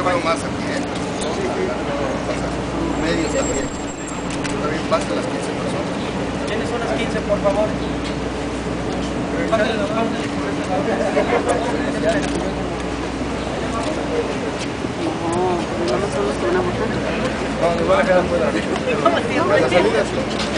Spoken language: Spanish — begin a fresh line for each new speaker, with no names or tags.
veo más aquí, ¿eh? Medios también. También pasan las 15 personas.
¿Quiénes son las 15, por favor? Pásenle los nombres por este lado.
No, no son los que van a votar.
No, nos van a quedar fuera. A la salida sí.